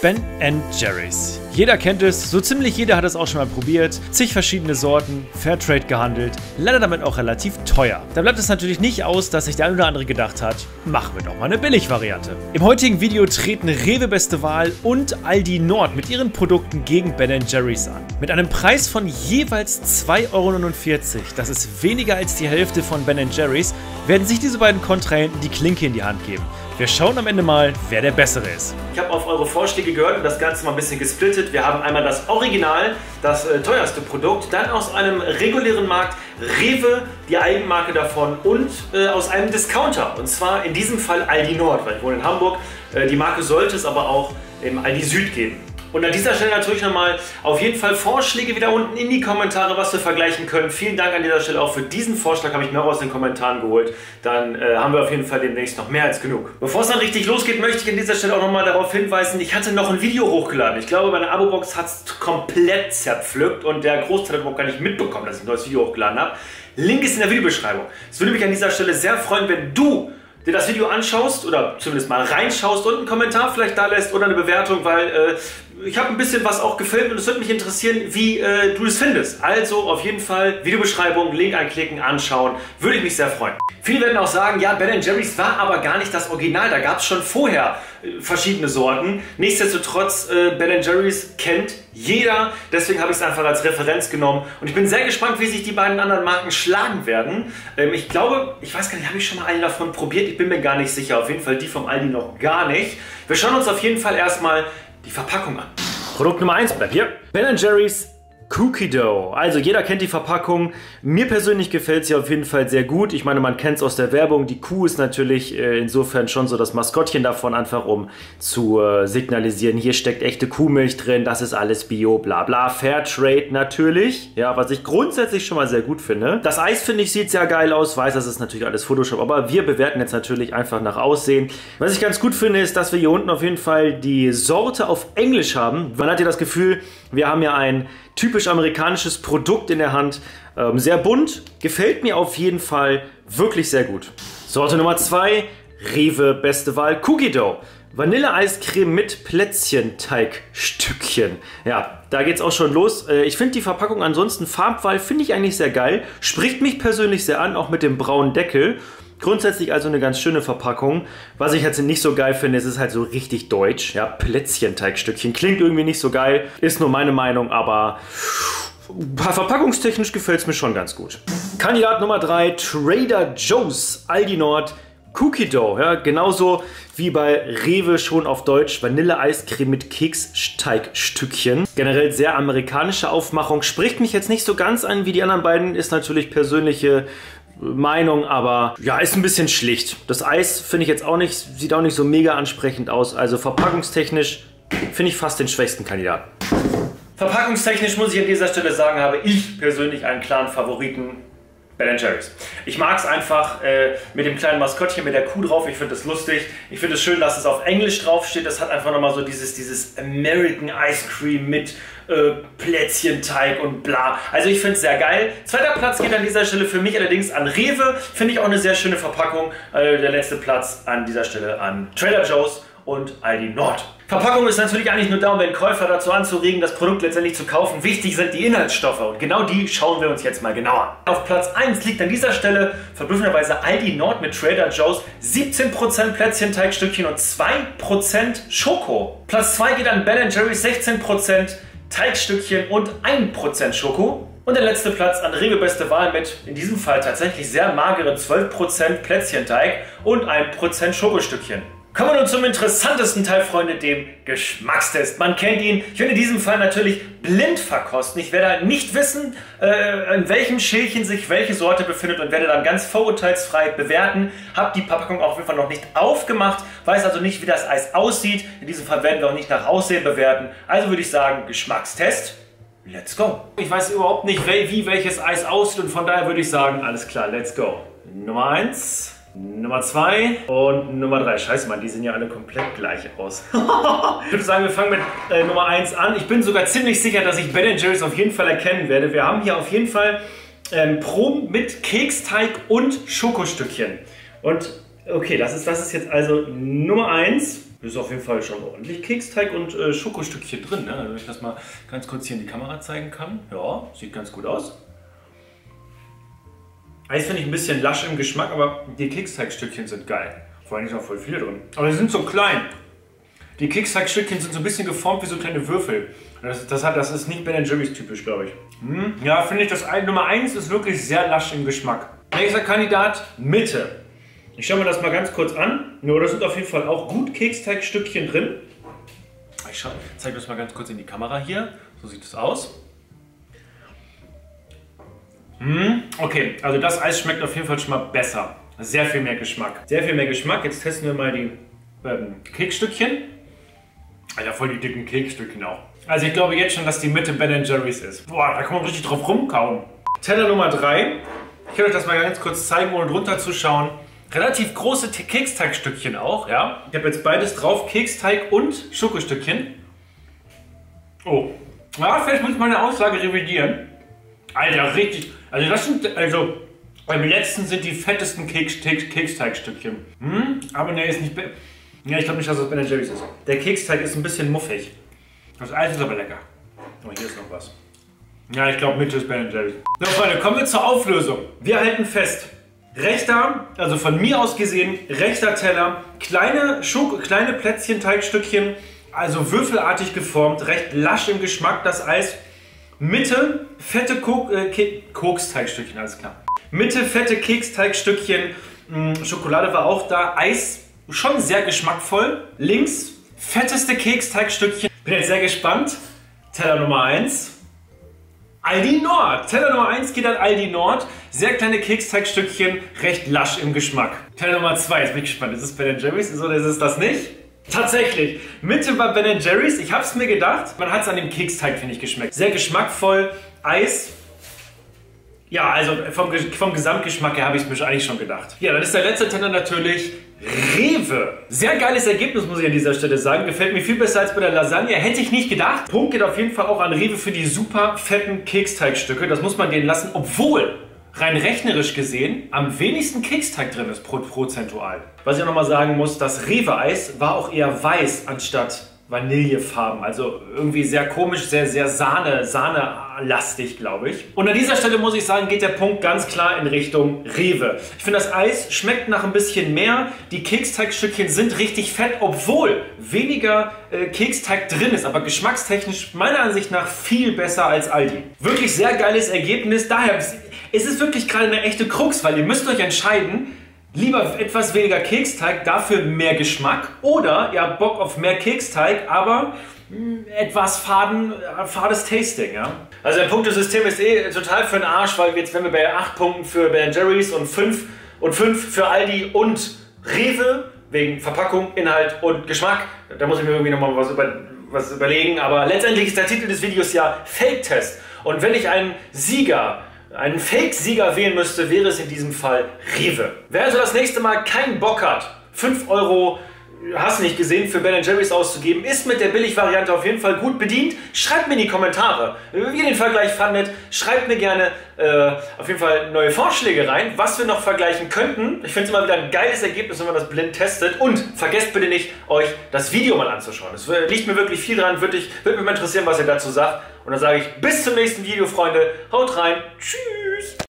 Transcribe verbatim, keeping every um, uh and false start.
Ben and Jerry's. Jeder kennt es, so ziemlich jeder hat es auch schon mal probiert. Zig verschiedene Sorten, Fairtrade gehandelt, leider damit auch relativ teuer. Da bleibt es natürlich nicht aus, dass sich der ein oder andere gedacht hat, machen wir doch mal eine Billigvariante. Im heutigen Video treten Rewe Beste Wahl und Aldi Nord mit ihren Produkten gegen Ben and Jerry's an. Mit einem Preis von jeweils zwei Euro neunundvierzig, das ist weniger als die Hälfte von Ben and Jerry's, werden sich diese beiden Kontrahenten die Klinke in die Hand geben. Wir schauen am Ende mal, wer der Bessere ist. Ich habe auf eure Vorschläge gehört und das Ganze mal ein bisschen gesplittet. Wir haben einmal das Original, das äh, teuerste Produkt, dann aus einem regulären Markt Rewe, die Eigenmarke davon und äh, aus einem Discounter. Und zwar in diesem Fall Aldi Nord, weil ich wohne in Hamburg. Äh, die Marke sollte es aber auch im Aldi Süd geben. Und an dieser Stelle natürlich nochmal auf jeden Fall Vorschläge wieder unten in die Kommentare, was wir vergleichen können. Vielen Dank an dieser Stelle auch für diesen Vorschlag, habe ich mir auch aus den Kommentaren geholt. Dann äh, haben wir auf jeden Fall demnächst noch mehr als genug. Bevor es dann richtig losgeht, möchte ich an dieser Stelle auch nochmal darauf hinweisen, ich hatte noch ein Video hochgeladen. Ich glaube, meine Abo-Box hat es komplett zerpflückt und der Großteil hat überhaupt gar nicht mitbekommen, dass ich ein neues Video hochgeladen habe. Link ist in der Videobeschreibung. Es würde mich an dieser Stelle sehr freuen, wenn du dir das Video anschaust oder zumindest mal reinschaust und einen Kommentar vielleicht da lässt oder eine Bewertung, weil äh, ich habe ein bisschen was auch gefilmt und es würde mich interessieren, wie äh, du es findest. Also auf jeden Fall Videobeschreibung, Link anklicken, anschauen, würde ich mich sehr freuen. Viele werden auch sagen, ja, Ben and Jerry's war aber gar nicht das Original, da gab es schon vorher äh, verschiedene Sorten. Nichtsdestotrotz, äh, Ben and Jerry's kennt jeder, deswegen habe ich es einfach als Referenz genommen und ich bin sehr gespannt, wie sich die beiden anderen Marken schlagen werden. Ähm, ich glaube, ich weiß gar nicht, habe ich schon mal einen davon probiert? Ich bin mir gar nicht sicher, auf jeden Fall die vom Aldi noch gar nicht. Wir schauen uns auf jeden Fall erstmal die Verpackung an. Produkt Nummer eins bleibt hier. Ben and Jerry's Cookie Dough. Also jeder kennt die Verpackung. Mir persönlich gefällt sie auf jeden Fall sehr gut. Ich meine, man kennt es aus der Werbung. Die Kuh ist natürlich äh, insofern schon so das Maskottchen davon, einfach um zu äh, signalisieren, hier steckt echte Kuhmilch drin, das ist alles Bio, bla bla. Fairtrade natürlich, ja, was ich grundsätzlich schon mal sehr gut finde. Das Eis, finde ich, sieht sehr geil aus. Weiß, das ist natürlich alles Photoshop, aber wir bewerten jetzt natürlich einfach nach Aussehen. Was ich ganz gut finde, ist, dass wir hier unten auf jeden Fall die Sorte auf Englisch haben. Man hat ja das Gefühl, wir haben ja ein typisch amerikanisches Produkt in der Hand. Ähm, sehr bunt, gefällt mir auf jeden Fall wirklich sehr gut. Sorte Nummer zwei, Rewe Beste Wahl Cookie Dough. Vanilleeiscreme mit Plätzchenteigstückchen. Ja, da geht's auch schon los. Ich finde die Verpackung ansonsten, Farbwahl finde ich eigentlich sehr geil. Spricht mich persönlich sehr an, auch mit dem braunen Deckel. Grundsätzlich also eine ganz schöne Verpackung. Was ich jetzt nicht so geil finde, ist es halt so richtig deutsch. Ja, Plätzchenteigstückchen. Klingt irgendwie nicht so geil. Ist nur meine Meinung, aber verpackungstechnisch gefällt es mir schon ganz gut. Kandidat Nummer drei, Trader Joe's Aldi Nord Cookie Dough. Ja, genauso wie bei Rewe schon auf Deutsch. Vanilleeiscreme mit Keksteigstückchen. Generell sehr amerikanische Aufmachung. Spricht mich jetzt nicht so ganz an wie die anderen beiden. Ist natürlich persönliche Meinung, aber ja, ist ein bisschen schlicht. Das Eis finde ich jetzt auch nicht, sieht auch nicht so mega ansprechend aus. Also verpackungstechnisch finde ich fast den schwächsten Kandidaten. Verpackungstechnisch muss ich an dieser Stelle sagen, habe ich persönlich einen klaren Favoriten. Ben and Jerry's. Ich mag es einfach äh, mit dem kleinen Maskottchen, mit der Kuh drauf. Ich finde es lustig. Ich finde es schön, dass es auf Englisch draufsteht. Das hat einfach nochmal so dieses, dieses American Ice Cream mit äh, Plätzchenteig und bla. Also ich finde es sehr geil. Zweiter Platz geht an dieser Stelle für mich allerdings an Rewe. Finde ich auch eine sehr schöne Verpackung. Äh, der letzte Platz an dieser Stelle an Trader Joe's und Aldi Nord. Verpackung ist natürlich eigentlich nur da, um den Käufer dazu anzuregen, das Produkt letztendlich zu kaufen. Wichtig sind die Inhaltsstoffe und genau die schauen wir uns jetzt mal genauer an. Auf Platz eins liegt an dieser Stelle verblüffenderweise Aldi Nord mit Trader Joe's, siebzehn Prozent Plätzchenteigstückchen und zwei Prozent Schoko. Platz zwei geht an Ben and Jerry's, sechzehn Prozent Teigstückchen und ein Prozent Schoko. Und der letzte Platz an Rewe Beste Wahl mit in diesem Fall tatsächlich sehr mageren zwölf Prozent Plätzchenteig und ein Prozent Schokostückchen. Kommen wir nun zum interessantesten Teil, Freunde, dem Geschmackstest. Man kennt ihn. Ich werde in diesem Fall natürlich blind verkosten. Ich werde nicht wissen, äh, in welchem Schälchen sich welche Sorte befindet und werde dann ganz vorurteilsfrei bewerten. Habe die Verpackung auf jeden Fall noch nicht aufgemacht, weiß also nicht, wie das Eis aussieht. In diesem Fall werden wir auch nicht nach Aussehen bewerten. Also würde ich sagen, Geschmackstest. Let's go. Ich weiß überhaupt nicht, wie welches Eis aussieht und von daher würde ich sagen, alles klar, let's go. Nummer eins. Nummer zwei und Nummer drei. Scheiße, Mann, die sehen ja alle komplett gleich aus. Ich würde sagen, wir fangen mit äh, Nummer eins an. Ich bin sogar ziemlich sicher, dass ich Ben and Jerry's auf jeden Fall erkennen werde. Wir haben hier auf jeden Fall ähm, Prom mit Keksteig und Schokostückchen. Und okay, das ist, das ist jetzt also Nummer eins. ist auf jeden Fall schon ordentlich Keksteig und äh, Schokostückchen drin. Ne? Also wenn ich das mal ganz kurz hier in die Kamera zeigen kann. Ja, sieht ganz gut aus. Eis finde ich ein bisschen lasch im Geschmack, aber die Keksteigstückchen sind geil. Vor allem ist noch voll viel drin. Aber sie sind so klein. Die Keksteigstückchen sind so ein bisschen geformt wie so kleine Würfel. Das, das, hat, das ist nicht Ben and Jerry's typisch, glaube ich. Hm. Ja, finde ich, das Nummer eins ist wirklich sehr lasch im Geschmack. Nächster Kandidat, Mitte. Ich schaue mir das mal ganz kurz an. Nur, da sind auf jeden Fall auch gut Keksteigstückchen drin. Ich zeige das mal ganz kurz in die Kamera hier. So sieht es aus. Hm. Okay, also das Eis schmeckt auf jeden Fall schon mal besser. Sehr viel mehr Geschmack. Sehr viel mehr Geschmack. Jetzt testen wir mal die ähm, Keksstückchen. Alter, voll die dicken Keksstückchen auch. Also ich glaube jetzt schon, dass die Mitte Ben and Jerry's ist. Boah, da kann man richtig drauf rumkauen. Teller Nummer drei. Ich kann euch das mal ganz kurz zeigen, ohne drunter zu schauen. Relativ große Keksteigstückchen auch, ja. Ich habe jetzt beides drauf, Keksteig und Schokostückchen. Oh. Ja, vielleicht muss ich meine Aussage revidieren. Alter, richtig. Also das sind, also beim letzten sind die fettesten Keks, Keks, Keksteigstückchen. Hm, aber ne, ist nicht... Ja, ich glaube nicht, dass das Ben and Jerry's ist. Der Keksteig ist ein bisschen muffig. Das Eis ist aber lecker. Oh, hier ist noch was. Ja, ich glaube, Mitte ist Ben and Jerry's. So, Freunde, kommen wir zur Auflösung. Wir halten fest. Rechter, also von mir aus gesehen, rechter Teller, kleine, Schoko, kleine Plätzchen, Teigstückchen, also würfelartig geformt, recht lasch im Geschmack das Eis. Mitte, fette Kok äh, Koksteigstückchen, alles klar. Mitte, fette Keksteigstückchen, mh, Schokolade war auch da, Eis schon sehr geschmackvoll. Links, fetteste Keksteigstückchen. Bin jetzt sehr gespannt. Teller Nummer eins. Aldi Nord. Teller Nummer eins geht an Aldi Nord. Sehr kleine Keksteigstückchen, recht lasch im Geschmack. Teller Nummer zwei, jetzt bin ich gespannt. Ist es Ben and Jerry's oder ist es das nicht? Tatsächlich. Mitte war Ben and Jerry's. Ich habe es mir gedacht. Man hat es an dem Keksteig, finde ich, geschmeckt. Sehr geschmackvoll. Eis. Ja, also vom, vom Gesamtgeschmack her habe ich es mir eigentlich schon gedacht. Ja, dann ist der letzte Teller natürlich Rewe. Sehr geiles Ergebnis, muss ich an dieser Stelle sagen. Gefällt mir viel besser als bei der Lasagne. Hätte ich nicht gedacht. Punkt geht auf jeden Fall auch an Rewe für die super fetten Keksteigstücke. Das muss man denen lassen, obwohl rein rechnerisch gesehen am wenigsten Keksteig drin ist prozentual. Was ich auch nochmal sagen muss, das Rewe-Eis war auch eher weiß anstatt Vanillefarben. Also irgendwie sehr komisch, sehr, sehr Sahne, Sahne-lastig, glaube ich. Und an dieser Stelle muss ich sagen, geht der Punkt ganz klar in Richtung Rewe. Ich finde, das Eis schmeckt nach ein bisschen mehr. Die Keksteigstückchen sind richtig fett, obwohl weniger äh, Keksteig drin ist. Aber geschmackstechnisch meiner Ansicht nach viel besser als Aldi. Wirklich sehr geiles Ergebnis. Daher ist es wirklich gerade eine echte Krux, weil ihr müsst euch entscheiden, lieber etwas weniger Keksteig, dafür mehr Geschmack. Oder ihr habt Bock auf mehr Keksteig, aber mh, etwas faden, fades Tasting. Ja? Also der Punktesystem ist eh total für den Arsch, weil jetzt wenn wir bei acht Punkten für Ben and Jerry's und fünf und fünf für Aldi und Rewe, wegen Verpackung, Inhalt und Geschmack, da muss ich mir irgendwie nochmal was, über, was überlegen. Aber letztendlich ist der Titel des Videos ja Fake-Test. Und wenn ich einen Sieger einen Fake-Sieger wählen müsste, wäre es in diesem Fall Rewe. Wer also das nächste Mal keinen Bock hat, fünf Euro, hast nicht gesehen, für Ben and Jerry's auszugeben, ist mit der Billig-Variante auf jeden Fall gut bedient. Schreibt mir in die Kommentare, wie ihr den Vergleich fandet. Schreibt mir gerne äh, auf jeden Fall neue Vorschläge rein, was wir noch vergleichen könnten. Ich finde es immer wieder ein geiles Ergebnis, wenn man das blind testet. Und vergesst bitte nicht, euch das Video mal anzuschauen. Es liegt mir wirklich viel dran, würde würd mich mal interessieren, was ihr dazu sagt. Und dann sage ich bis zum nächsten Video, Freunde. Haut rein. Tschüss.